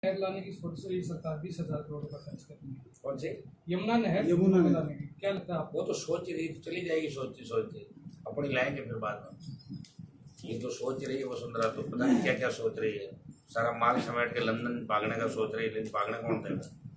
नहर लाने की सोच रही सरकार 20,000 करोड़ रुपए खर्च करनी है। कौन सी? यमुना नहर लाने की क्या लगता है आपको? वो तो सोच रही, चली जाएगी सोचती सोचती, अपनी लाएंगे फिर बाद में। ये तो सोच रही है वसुंधरा, तो पता नहीं क्या क्या सोच रही है। सारा माल समेट के लंदन भागने का सोच रही है, लेकिन भागने कौन देगा?